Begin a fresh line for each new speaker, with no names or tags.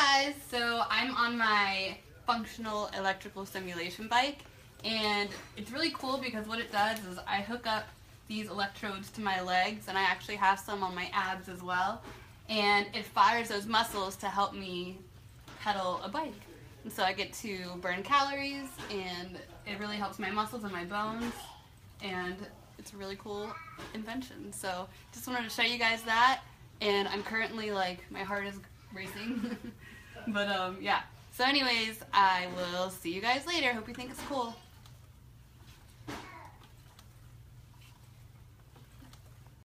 guys, so I'm on my functional electrical stimulation bike, and it's really cool because what it does is I hook up these electrodes to my legs, and I actually have some on my abs as well, and it fires those muscles to help me pedal a bike. And so I get to burn calories, and it really helps my muscles and my bones, and it's a really cool invention. So just wanted to show you guys that, and I'm currently like, my heart is racing. But yeah, so anyways, I will see you guys later. Hope you think it's cool.